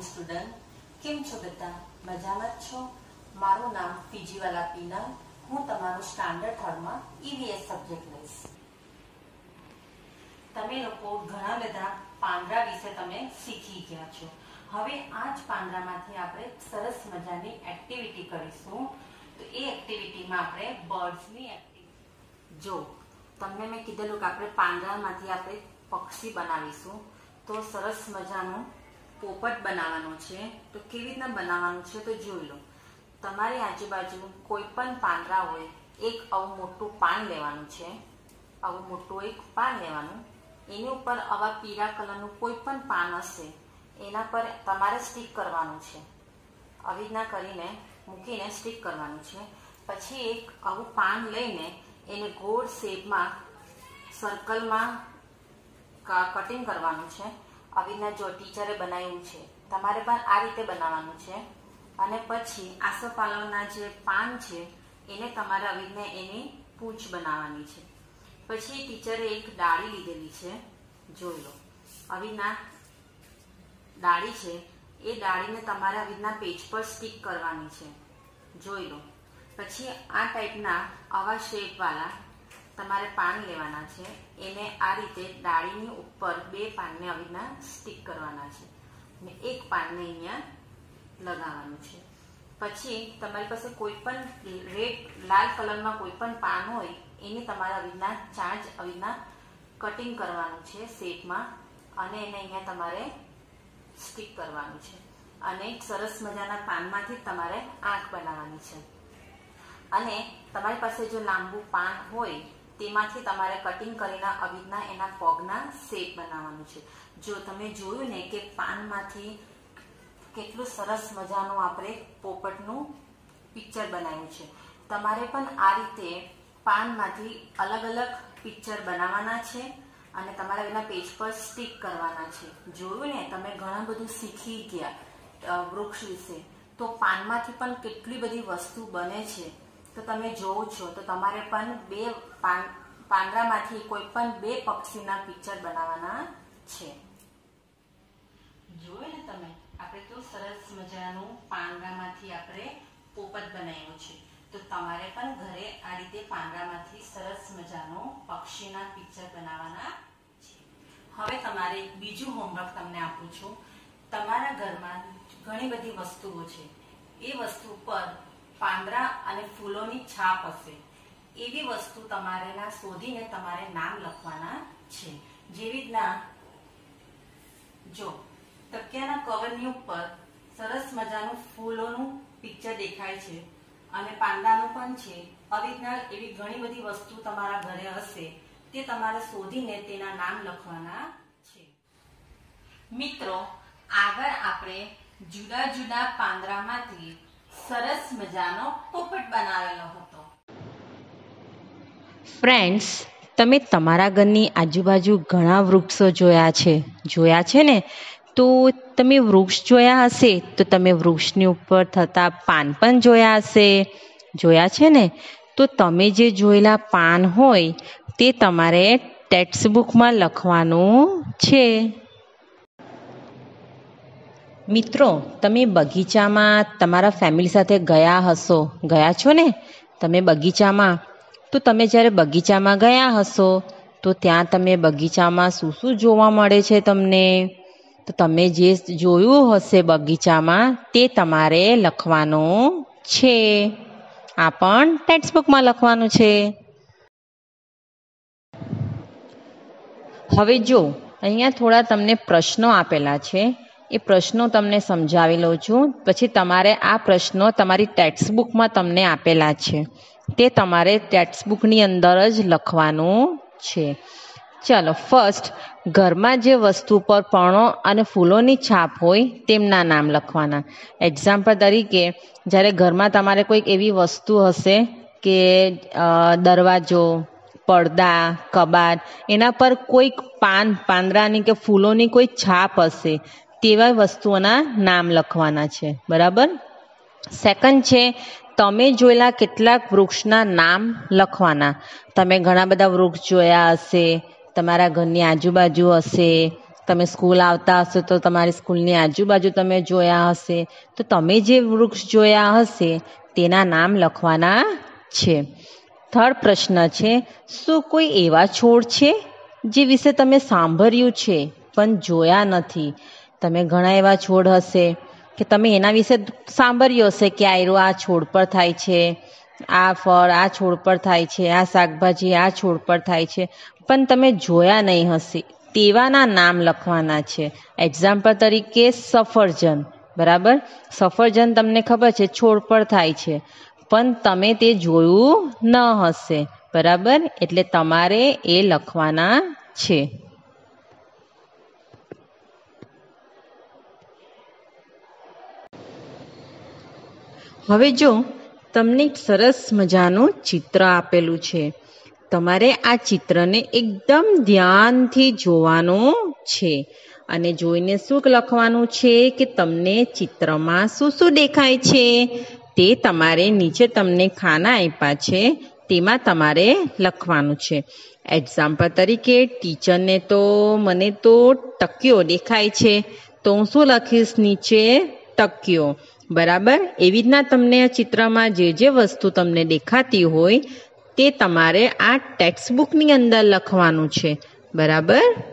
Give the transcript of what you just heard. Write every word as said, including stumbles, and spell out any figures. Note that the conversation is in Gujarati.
મોર્નિંગ સ્ટુડન્ટ, કેમ છો બધા? મજામાં જ છો? મારું નામ ફીજીવાલા પીનલ. હું તમારું સ્ટાન્ડર્ડ થર્ડમાં ઈવીએસ સબ્જેક્ટ લઈશ. તમે લોકો ઘણા બધા પાંદડા વિશે તમે શીખી ગયા છો. હવે આ જ પાંદડામાંથી આપણે સરસ મજાની એક્ટિવિટી કરીશું. તો એ એક્ટિવિટીમાં આપણે બર્ડ્સની એક્ટિવિટી જો તમને મેં કીધેલું કે આપણે પાંદડામાંથી આપણે પક્ષી બનાવીશું. તો સરસ મજાનું પોપટ બનાવવાનું છે. તો કેવી રીતના બનાવવાનું છે તો જોઈ લો. તમારી આજુબાજુ કોઈ પણ પાંદડા હોય, એક આવું મોટું પાન લેવાનું છે. આવું મોટું એક પાન લેવાનું, એની ઉપર આવા પીળા કલરનું કોઈ પણ પાન હશે એના પર તમારે સ્ટીક કરવાનું છે. આવી રીતના કરીને મૂકીને સ્ટીક કરવાનું છે. પછી એક આવું પાન લઈને એને ગોળ શેપમાં સર્કલમાં કટિંગ કરવાનું છે. આવી રીતના જો ટીચરે બનાવ્યું છે, તમારે પણ આ રીતે બનાવવાનું છે. અને પછી આસોપાલવના જે પાન છે એને તમારે આવી રીતના એની પૂંછ બનાવવાની છે. પછી ટીચરે એક ડાળી લીધેલી છે, જોઈ લો. આવી રીતના ડાળી છે, એ ડાળીને તમારે આવી રીતના પેજ પર સ્ટીક કરવાની છે, જોઈ લો. પછી આ ટાઈપના આવા શેપવાળા તમારે પાન લેવાના છે. એને આ રીતે ડાળીની ઉપર બે પાનને આવી રીતના સ્ટીક કરવાના છે અને એક પાનને અહીંયા લગાવવાનું છે. પછી તમારી પાસે કોઈ પણ રેડ લાલ કલરમાં કોઈ પણ પાન હોય એને તમારે આવી રીતના ચાંચ આવી રીતના કટિંગ કરવાનું છે શેપમાં અને એને અહીંયા તમારે સ્ટીક કરવાનું છે. અને એક સરસ મજાના પાનમાંથી તમારે આંખ બનાવવાની છે. અને તમારી પાસે જો લાંબુ પાન હોય તેમાંથી તમારે કટિંગ કરીને આવી રીતના એના પગના શેપ બનાવવાનું છે. જો તમે જોયું ને કે પાનમાંથી કેટલું સરસ મજાનું આપણે પોપટનું પિક્ચર બનાવ્યું છે. તમારે પણ આ રીતે પાનમાંથી અલગ અલગ પિક્ચર બનાવવાના છે અને તમારે એના પેજ પર સ્ટીક કરવાના છે. જોયું ને, તમે ઘણું બધું શીખી ગયા વૃક્ષ વિશે. તો પાનમાંથી પણ કેટલી બધી વસ્તુ બને છે તો તમે જોવો છો. તો તમારે પણ બે પાન પાંદડામાંથી કોઈ પણ બે પક્ષીના પિક્ચર બનાવવાના છે. જોયું ને તમે, આપણે તો સરસ મજાનું પાંદડામાંથી આપણે પોપટ બનાવ્યું છે. તો તમારે પણ ઘરે આ રીતે પાંદડામાંથી સરસ મજાનું પક્ષીના પિક્ચર બનાવવાના છે. હવે તમારે બીજું હોમવર્ક તમને આપું છું. તમારા ઘરમાં ઘણી બધી વસ્તુઓ છે, એ વસ્તુ પર પાંદડા અને ફૂલોની છાપ હશે. એવી વસ્તુ તમારે ના શોધીને તમારે નામ લખવાના છે. જેવી રીતના જો તકિયાના કવરની ઉપર સરસ મજાનું ફૂલોનું પિક્ચર દેખાય છે અને પાંદાનું પણ છે. આવી રીતના એવી ઘણી બધી વસ્તુ તમારા ઘરે હશે, તે તમારે શોધીને તેના નામ લખવાના છે. મિત્રો, આગળ આપણે જુદા જુદા પાંદડામાંથી સરસ મજાનો પોપટ બનાવેલો હતો. ફ્રેન્ડ્સ, તમે તમારા ઘરની આજુબાજુ ઘણા વૃક્ષો જોયા છે જોયા છે ને? તો તમે વૃક્ષ જોયા હશે તો તમે વૃક્ષની ઉપર થતા પાન પણ જોયા હશે, જોયા છે ને? તો તમે જે જોયેલા પાન હોય તે તમારે ટેક્સ્ટ બુકમાં લખવાનું છે. મિત્રો, તમે બગીચામાં તમારા ફેમિલી સાથે ગયા હશો, ગયા છો ને તમે બગીચામાં? તો તમે જ્યારે બગીચામાં ગયા હશો તો ત્યાં તમે બગીચામાં શું શું જોવા મળે છે તમને? તો તમે જે જોયું હશે બગીચામાં તે તમારે લખવાનું છે. આ પણ ટેક્સ્ટ બુકમાં લખવાનું છે. હવે જો અહીંયા થોડા તમને પ્રશ્નો આપેલા છે. એ પ્રશ્નો તમને સમજાવી લઉં છું. પછી તમારે આ પ્રશ્નો તમારી ટેક્સ્ટ બુકમાં તમને આપેલા છે, તે તમારે ટેક્સ્ટ બુકની અંદર જ લખવાનું છે. ચાલો, ફર્સ્ટ, ઘરમાં જે વસ્તુ પર પર્ણો અને ફૂલોની છાપ હોય તેમના નામ લખવાના. એક્ઝામ્પલ તરીકે, જ્યારે ઘરમાં તમારે કોઈક એવી વસ્તુ હશે કે દરવાજો, પડદા, કબાટ, એના પર કોઈક પાન પાંદડાની કે ફૂલોની કોઈ છાપ હશે, તેવા વસ્તુઓના નામ લખવાના છે. બરાબર? સેકન્ડ છે, તમે જોયેલા કેટલાક વૃક્ષના નામ લખવાના. તમે ઘણા બધા વૃક્ષ જોયા હશે, તમારા ઘરની આજુબાજુ હશે, તમે સ્કૂલ આવતા હશો તો તમારી સ્કૂલની આજુબાજુ તમે જોયા હશે, તો તમે જે વૃક્ષ જોયા હશે તેના નામ લખવાના છે. થર્ડ પ્રશ્ન છે, શું કોઈ એવા છોડ છે જે વિશે તમે સાંભળ્યું છે પણ જોયા નથી? તમે ઘણા એવા છોડ હશે કે તમે એના વિશે સાંભળ્યું હશે કે આયરો આ છોડ પર થાય છે, આ ફળ આ છોડ પર થાય છે, આ શાકભાજી આ છોડ પર થાય છે, પણ તમે જોયા નહીં હશે. તેવાના નામ લખવાના છે. એક્ઝામ્પલ તરીકે સફરજન, બરાબર? સફરજન તમને ખબર છે છોડ પર થાય છે, પણ તમે તે જોયું ન હશે, બરાબર? એટલે તમારે એ લખવાના છે. હવે જો તમને એક સરસ મજાનું ચિત્ર આપેલું છે, તમારે આ ચિત્રને એકદમ ધ્યાનથી જોવાનું છે અને જોઈને શું લખવાનું છે કે તમને ચિત્રમાં શું શું દેખાય છે તે તમારે નીચે તમને ખાના આપ્યા છે તેમાં તમારે લખવાનું છે. એક્ઝામ્પલ તરીકે ટીચરને તો મને તો ટકીઓ દેખાય છે, તો હું શું લખીશ નીચે? ટકીઓ, બરાબર? એવી રીતના તમને આ ચિત્રમાં જે જે વસ્તુ તમને દેખાતી હોય તે તમારે આ ટેક્સ્ટ બુકની અંદર લખવાનું છે, બરાબર?